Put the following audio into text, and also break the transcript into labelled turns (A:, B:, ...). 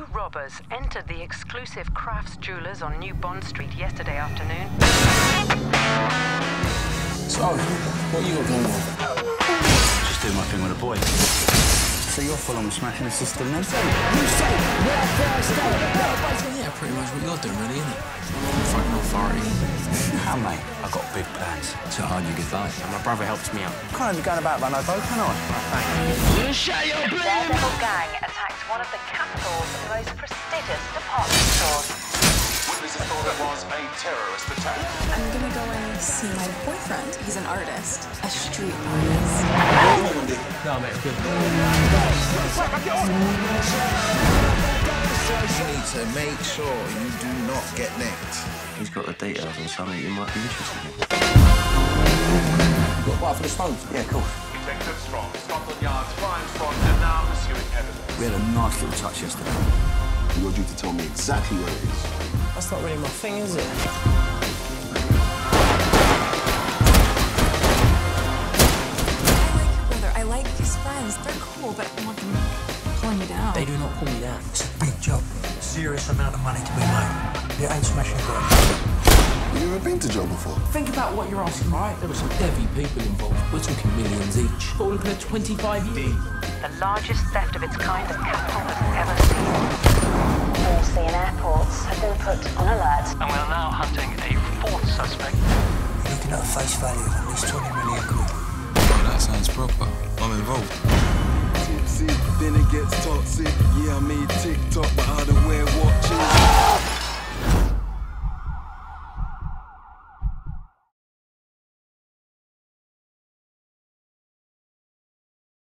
A: robbers entered the exclusive Crafts Jewelers on New Bond Street yesterday afternoon.
B: So, what you got going on?
C: Just doing my thing with a boy. So you're full on smashing the system then?
B: Yeah, pretty much what you're doing, really, isn't it? Fucking authority.
C: How, mate? I've got big plans.
B: So hard you get by. And my brother helps me out.
C: Can't be going about run over, can I?
A: Shut your Daredevil gang attacked one of the capital's most prestigious department stores.
D: Witnesses thought it was a terrorist attack.
E: I'm gonna go and see my boyfriend. He's an artist, a street artist.
B: No, mate, good.
F: You need to make sure you do not get nicked.
C: He's got the details on something you might be interested in.
B: You got one for the stones?
C: Yeah, cool.
D: Detectives from Scotland Yard's crime squad are now pursuing evidence.
C: We had a nice little touch yesterday.
G: You're due to tell me exactly where it is.
B: That's not really my thing, is it?
E: I like his friends. They're cool, but I want them pulling me down.
B: They do not pull me down.
H: It's a big job. Serious amount of money to be made. It ain't smashing growth.
G: Have you ever been to jail before?
B: Think about what you're asking, right? There were some heavy people involved. We're talking millions each. But we're looking at 25 years.
A: The largest theft of its kind the capital has ever seen.
I: All sea and airports have been put on alert.
J: And we are now hunting a fourth suspect.
H: You're looking at a face value of at least 20 million quid.
F: Oh, that sounds proper. I'm involved.
G: Tipsy, then it gets toxic. Yeah, I made TikTok, but I don't wear